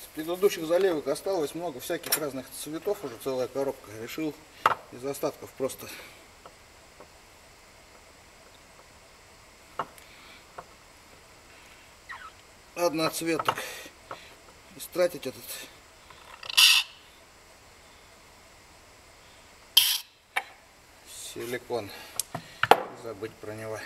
предыдущих заливок осталось много всяких разных цветов, уже целая коробка. Решил из остатков просто одноцветок истратить этот силикон, забыть про него.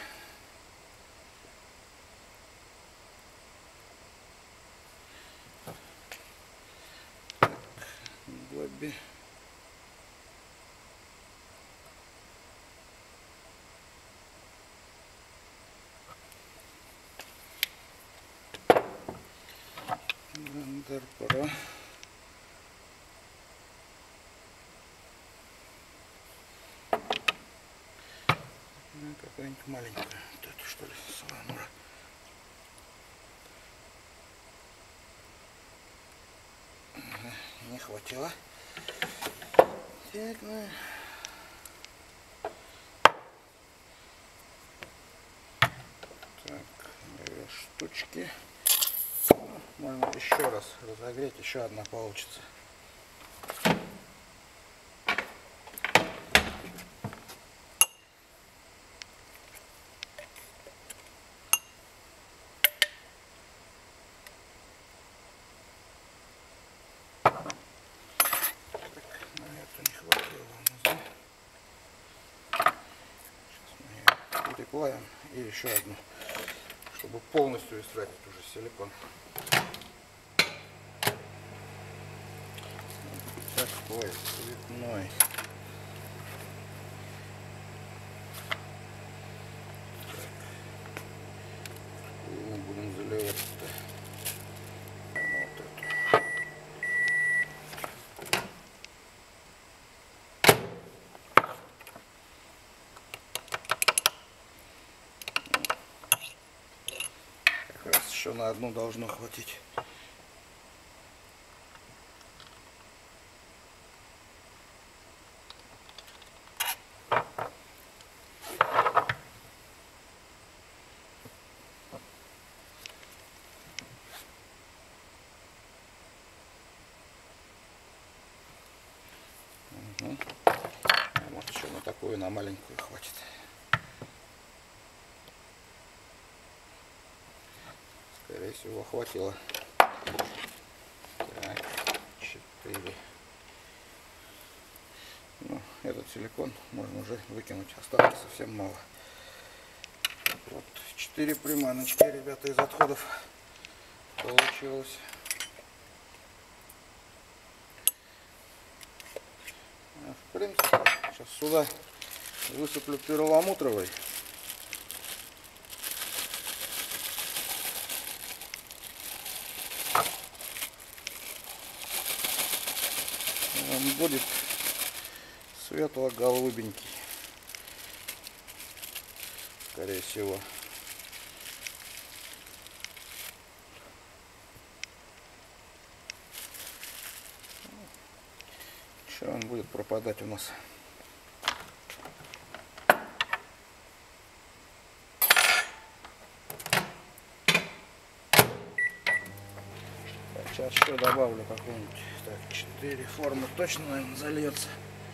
Глоби. Вандерпро. Какая-нибудь маленькая. Вот это что ли, саламура. Ага, не хватило. Так, ну. Так, 2 штучки. Можно еще раз разогреть, еще одна получится. Переплавим и еще одну, чтобы полностью истратить уже силикон. Такой цветной. Так. Мы будем заливать-то. Вот эту. Как раз еще на одну должно хватить. Угу. Вот еще на такую, на маленькую хватит. Скорее всего, хватило. Так, 4. Ну, этот силикон можно уже выкинуть, осталось совсем мало. Вот 4 приманочки, ребята, из отходов получилось. В принципе, сейчас сюда высыплю перламутровый. Он будет светло-голубенький, скорее всего. Еще он будет пропадать у нас. Сейчас еще добавлю какую-нибудь. Так, 4 формы точно, наверное, зальется.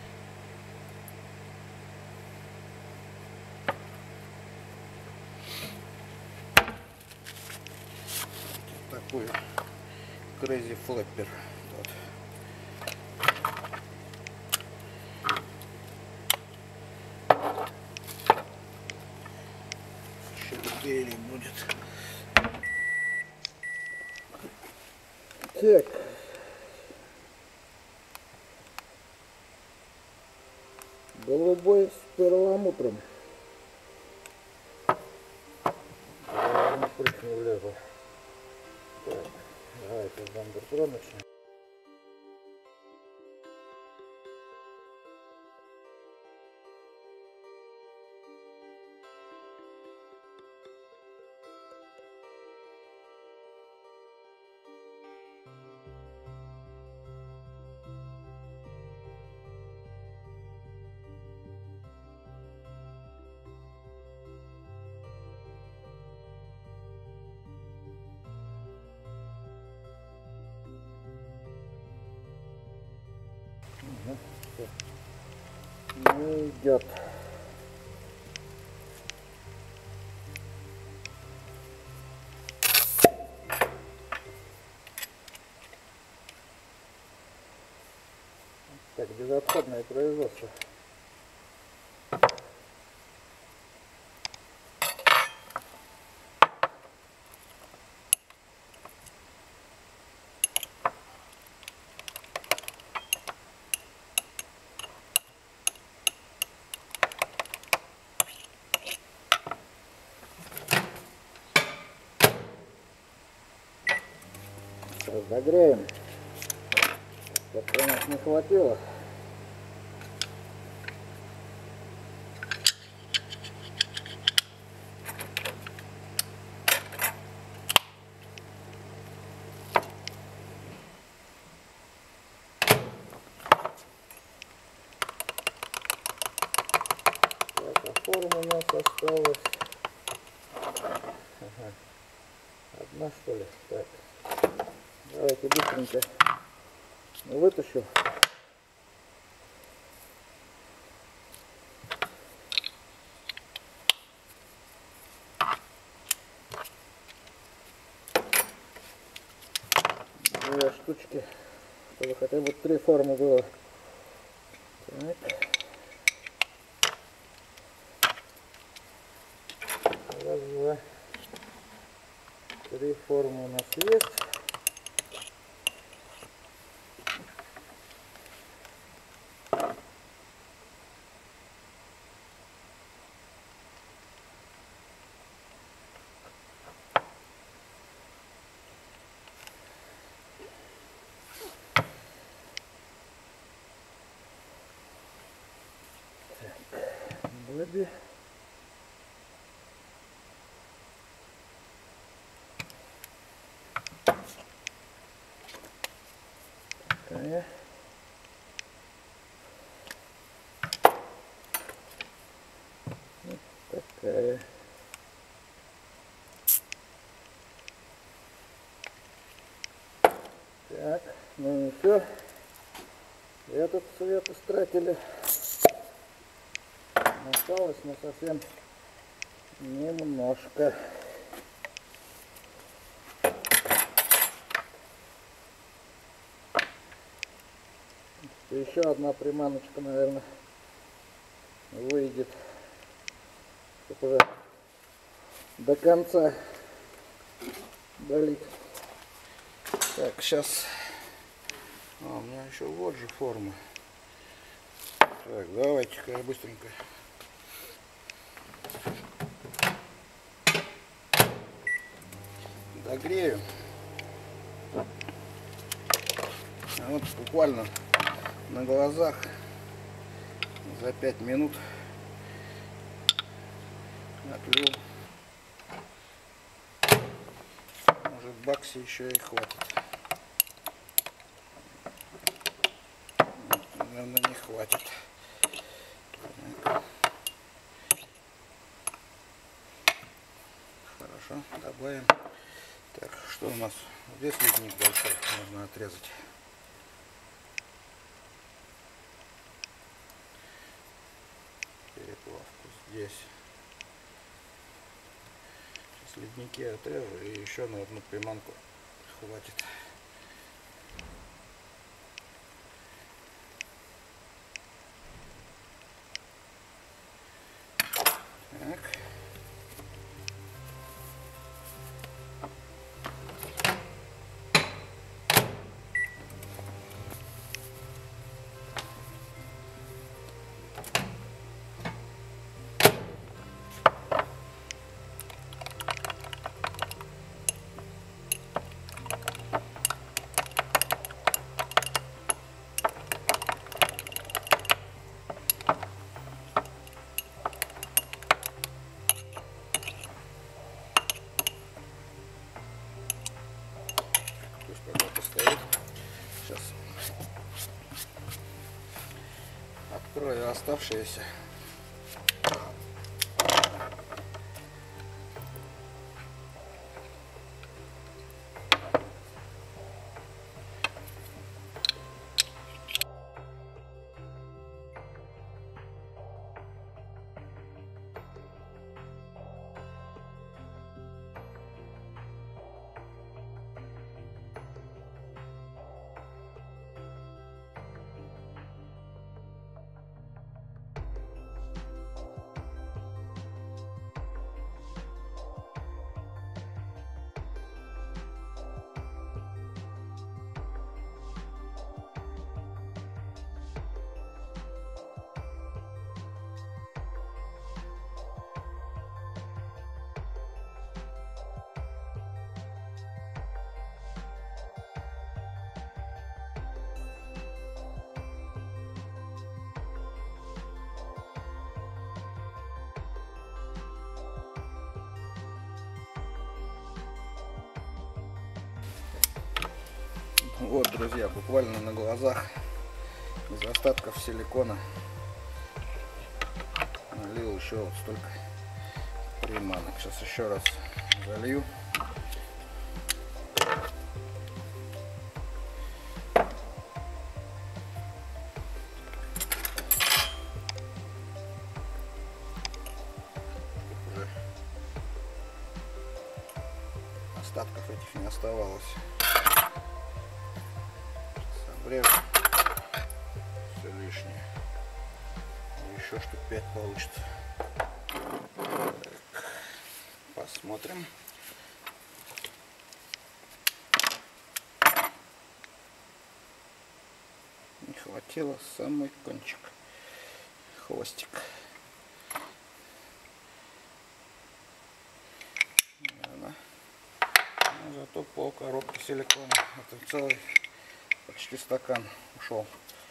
Такую Crazy Flapper. Вот. Еще 4 будет. Так. Голубой с перламутром. Не влезла. Так, давайте с Вандерпро начнем. Угу. Не идет. Так, безотходное производство. Разогреем. Как-то у нас не хватило. Так, а форма у нас осталась. Ага. Одна, что ли? Так. Давайте быстренько вытащу. Две штучки, чтобы хотя бы 3 формы было. Так. Раз, два, 3 формы у нас есть. Бэби. Такая. Вот такая. Так, ну и все. Этот цвет истратили. Осталось, но совсем немножко. Еще одна приманочка, наверное, выйдет, чтобы уже до конца долить. Так, сейчас. А, у меня еще вот же форма. Так, давайте-ка я быстренько. Догрею. Вот буквально на глазах за 5 минут отлил. Может, баксе еще и хватит. Наверное, не хватит. Хорошо, добавим. Так, что у нас? Здесь ледник большой, можно отрезать. Переплавку здесь. Сейчас ледники отрежу и еще на одну приманку хватит. Так. Пусть пока постоит. Сейчас открою оставшиеся. Вот, друзья, буквально на глазах из остатков силикона налил еще вот столько приманок. Сейчас еще раз залью. Уже остатков этих не оставалось. Обрежу все лишнее. Еще штук 5 получится. Так, посмотрим. Не хватило самый кончик, хвостик. Наверное. Но зато пол коробки силикона. Это целый почти стакан ушел.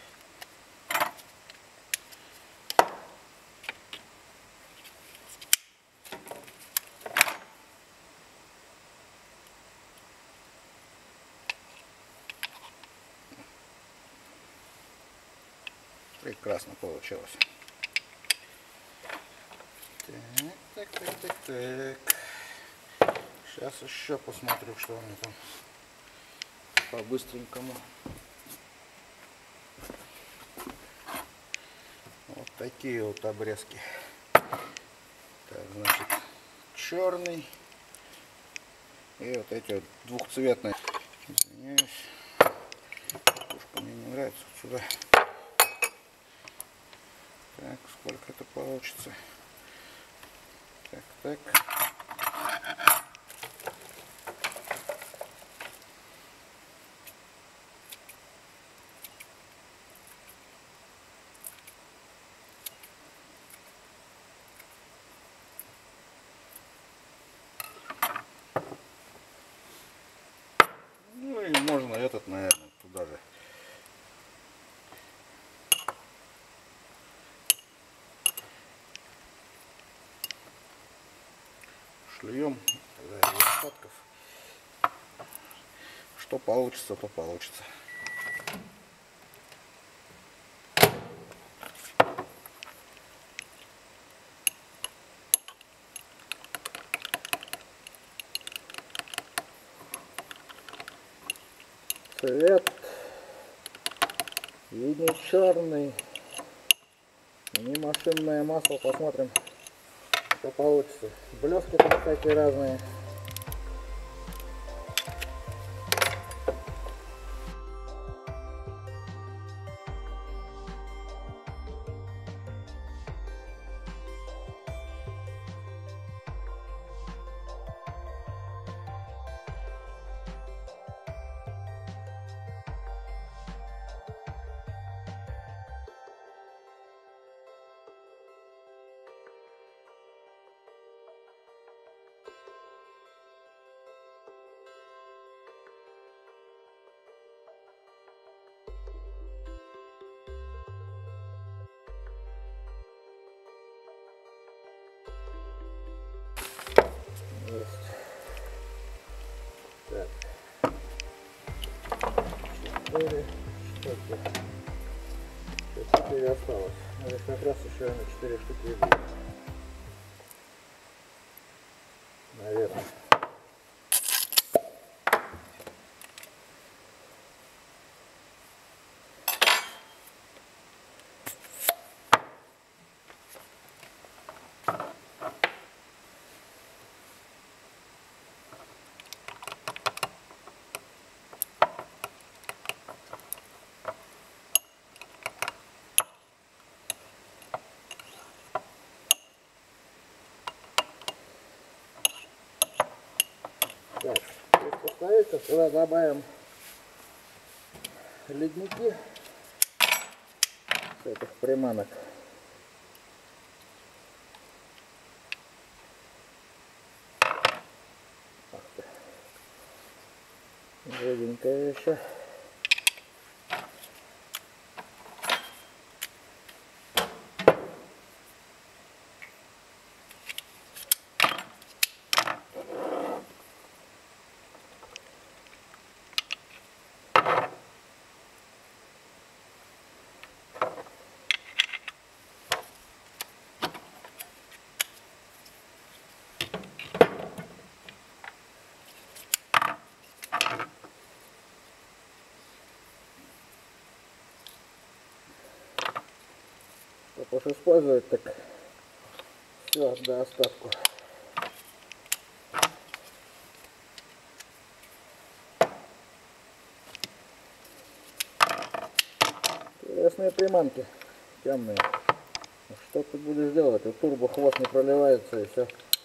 Прекрасно получилось. Так. Сейчас еще посмотрю, что у меня там по-быстренькому. Вот такие вот обрезки. Так, значит, черный и вот эти вот двухцветные. Извиняюсь, пушка мне не нравится. Вот сюда. Так, сколько это получится? Так. Ну и можно этот, наверное, туда же. Шлем из остатков. Что получится, то получится. Цвет и не черный, и не машинное масло. Посмотрим, что получится. Блески там, кстати, разные. Есть. Так. 4 штуки. 4 осталось. Здесь как раз еще на 4 штуки и будет. Наверное. Так, здесь поставится, сюда добавим ледники с этих приманок. Жиденькая еще. Так. уж использовать, так все до остатку. Интересные приманки, темные. Что ты будешь делать? У турбо хвост не проливается и все.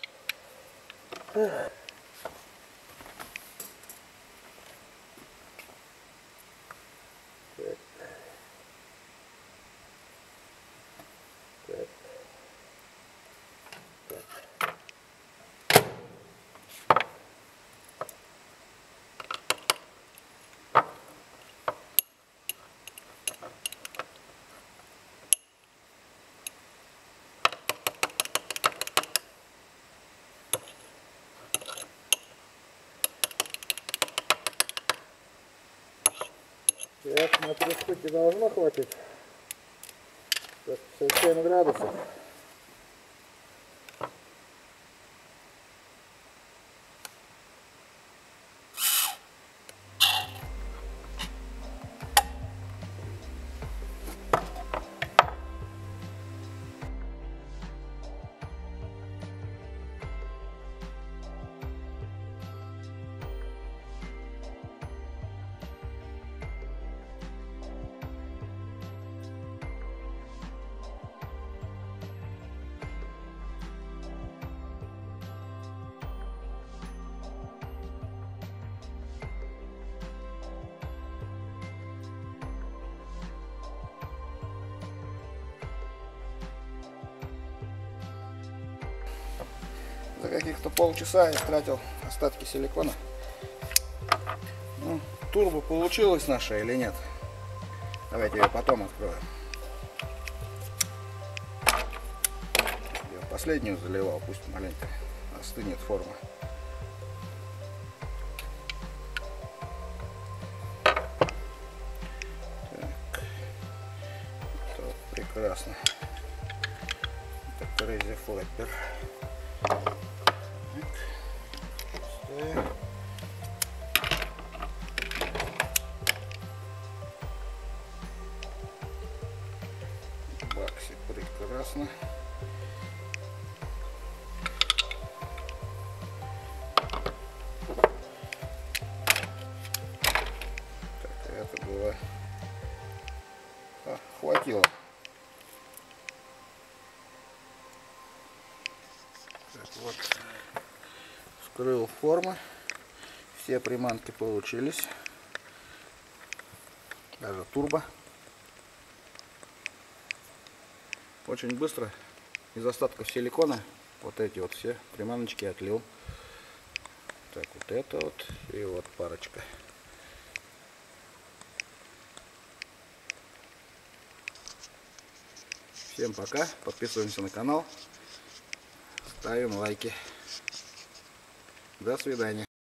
Так, на 3 штуки должно хватить. 57 градусов. За каких-то полчаса я истратил остатки силикона. Ну, турбо получилось наша или нет? Давайте ее потом открою. Я последнюю заливал, пусть маленько остынет форма. Так. Это прекрасно. Это Crazy Flapper. Бакси прекрасно. Так, это было... хватило. Так, вот. Вскрыл формы. Все приманки получились. Даже турбо. Очень быстро из остатков силикона вот эти вот все приманочки отлил. Так, вот это вот и вот парочка. Всем пока. Подписываемся на канал. Ставим лайки. До свидания.